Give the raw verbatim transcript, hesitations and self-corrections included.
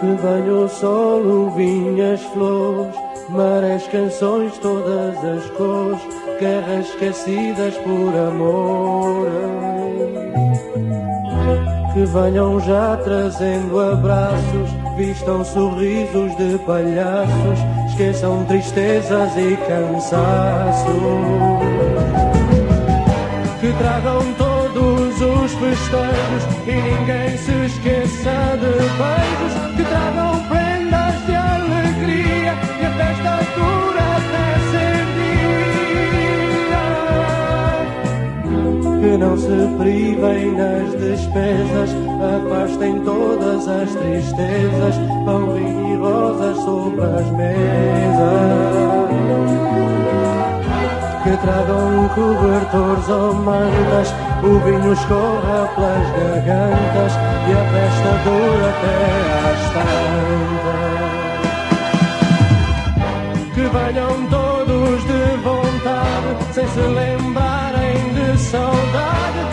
Que venha o sol, o vinho, as flores, marés, canções, todas as cores, guerras esquecidas por amor. Que venham já trazendo abraços, vistam sorrisos de palhaços, esqueçam tristezas e cansaços. Que tragam todos os festejos e ninguém se esqueça de beijos. Que tragam prendas de alegria e a festa dura até ser dia. Que não se privem nas despesas, afastem todas as tristezas, pão, vinho e rosas sobre as mesas. Que tragam cobertores ou mantas, o vinho escorra pelas gargantas e a festa dura até às tantas. Que venham todos de vontade, sem se lembrarem de saudade.